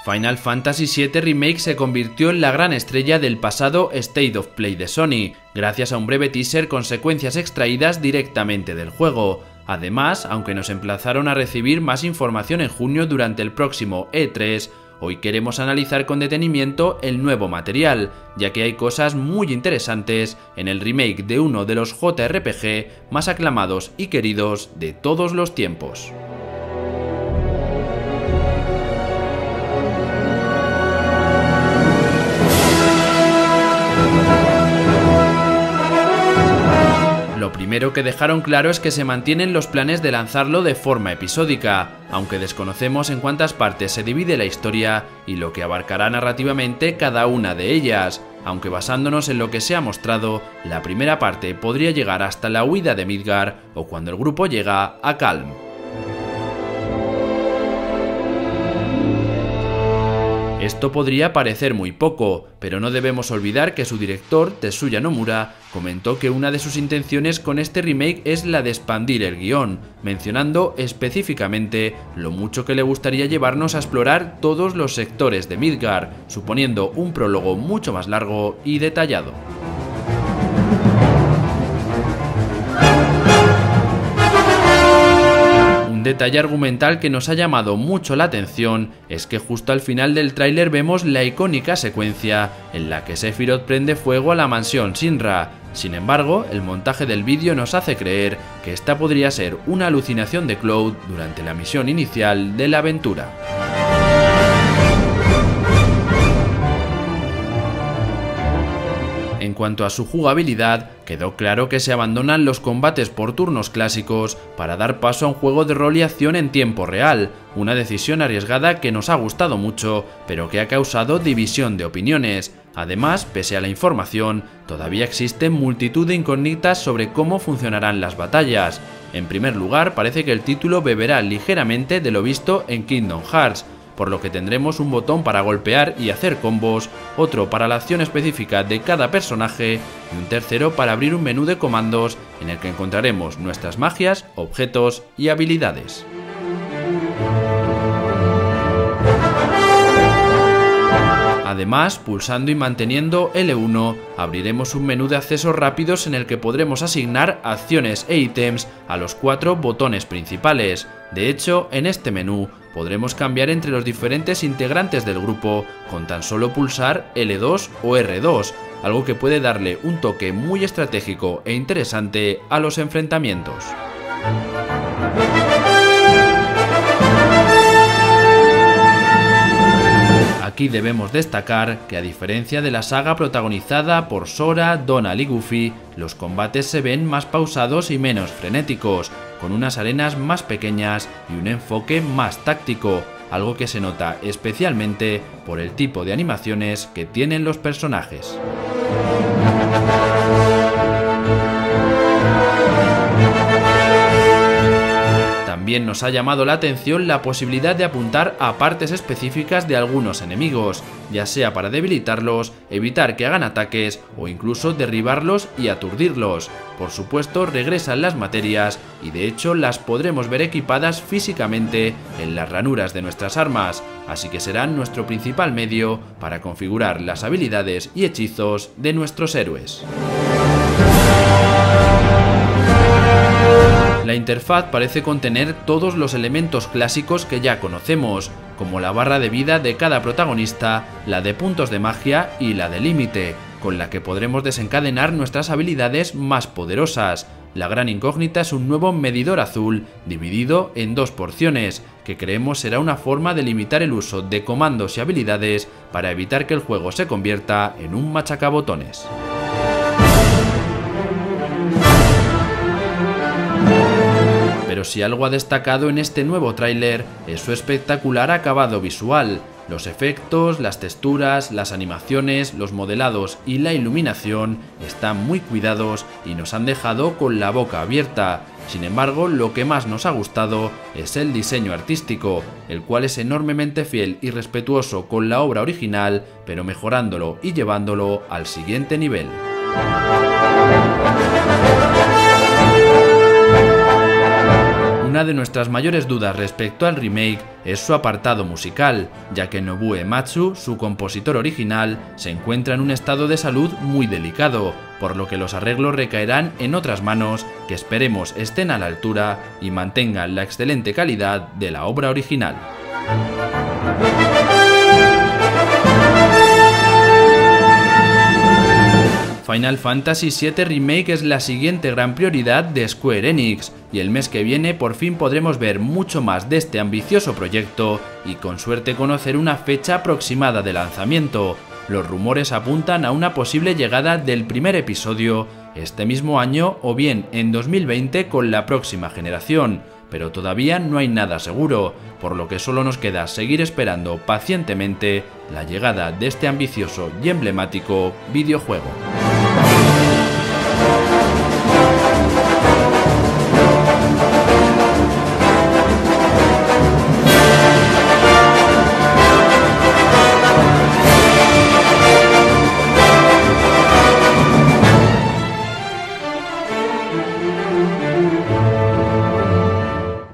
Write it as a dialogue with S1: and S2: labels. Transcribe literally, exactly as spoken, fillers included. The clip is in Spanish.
S1: Final Fantasy siete Remake se convirtió en la gran estrella del pasado State of Play de Sony, gracias a un breve teaser con secuencias extraídas directamente del juego. Además, aunque nos emplazaron a recibir más información en junio durante el próximo E tres, hoy queremos analizar con detenimiento el nuevo material, ya que hay cosas muy interesantes en el remake de uno de los J R P G más aclamados y queridos de todos los tiempos. Lo primero que dejaron claro es que se mantienen los planes de lanzarlo de forma episódica, aunque desconocemos en cuántas partes se divide la historia y lo que abarcará narrativamente cada una de ellas, aunque basándonos en lo que se ha mostrado, la primera parte podría llegar hasta la huida de Midgar o cuando el grupo llega a Kalm. Esto podría parecer muy poco, pero no debemos olvidar que su director, Tetsuya Nomura, comentó que una de sus intenciones con este remake es la de expandir el guión, mencionando específicamente lo mucho que le gustaría llevarnos a explorar todos los sectores de Midgar, suponiendo un prólogo mucho más largo y detallado. Un detalle argumental que nos ha llamado mucho la atención es que justo al final del tráiler vemos la icónica secuencia en la que Sephiroth prende fuego a la mansión Shinra. Sin embargo, el montaje del vídeo nos hace creer que esta podría ser una alucinación de Cloud durante la misión inicial de la aventura. En cuanto a su jugabilidad, quedó claro que se abandonan los combates por turnos clásicos para dar paso a un juego de rol y acción en tiempo real, una decisión arriesgada que nos ha gustado mucho, pero que ha causado división de opiniones. Además, pese a la información, todavía existen multitud de incógnitas sobre cómo funcionarán las batallas. En primer lugar, parece que el título beberá ligeramente de lo visto en Kingdom Hearts, por lo que tendremos un botón para golpear y hacer combos, otro para la acción específica de cada personaje y un tercero para abrir un menú de comandos en el que encontraremos nuestras magias, objetos y habilidades. Además, pulsando y manteniendo L uno, abriremos un menú de accesos rápidos en el que podremos asignar acciones e ítems a los cuatro botones principales. De hecho, en este menú podremos cambiar entre los diferentes integrantes del grupo con tan solo pulsar L dos o R dos, algo que puede darle un toque muy estratégico e interesante a los enfrentamientos. Aquí debemos destacar que a diferencia de la saga protagonizada por Sora, Donald y Goofy, los combates se ven más pausados y menos frenéticos, con unas arenas más pequeñas y un enfoque más táctico, algo que se nota especialmente por el tipo de animaciones que tienen los personajes. También nos ha llamado la atención la posibilidad de apuntar a partes específicas de algunos enemigos, ya sea para debilitarlos, evitar que hagan ataques o incluso derribarlos y aturdirlos. Por supuesto, regresan las materias y de hecho las podremos ver equipadas físicamente en las ranuras de nuestras armas, así que serán nuestro principal medio para configurar las habilidades y hechizos de nuestros héroes. La interfaz parece contener todos los elementos clásicos que ya conocemos, como la barra de vida de cada protagonista, la de puntos de magia y la de límite, con la que podremos desencadenar nuestras habilidades más poderosas. La gran incógnita es un nuevo medidor azul, dividido en dos porciones, que creemos será una forma de limitar el uso de comandos y habilidades para evitar que el juego se convierta en un machacabotones. Pero si algo ha destacado en este nuevo tráiler es su espectacular acabado visual. Los efectos, las texturas, las animaciones, los modelados y la iluminación están muy cuidados y nos han dejado con la boca abierta. Sin embargo, lo que más nos ha gustado es el diseño artístico, el cual es enormemente fiel y respetuoso con la obra original, pero mejorándolo y llevándolo al siguiente nivel. Una Una de nuestras mayores dudas respecto al remake es su apartado musical, ya que Nobuo Uematsu, su compositor original, se encuentra en un estado de salud muy delicado, por lo que los arreglos recaerán en otras manos que esperemos estén a la altura y mantengan la excelente calidad de la obra original. Final Fantasy siete Remake es la siguiente gran prioridad de Square Enix, y el mes que viene por fin podremos ver mucho más de este ambicioso proyecto y con suerte conocer una fecha aproximada de lanzamiento. Los rumores apuntan a una posible llegada del primer episodio este mismo año o bien en dos mil veinte con la próxima generación, pero todavía no hay nada seguro, por lo que solo nos queda seguir esperando pacientemente la llegada de este ambicioso y emblemático videojuego.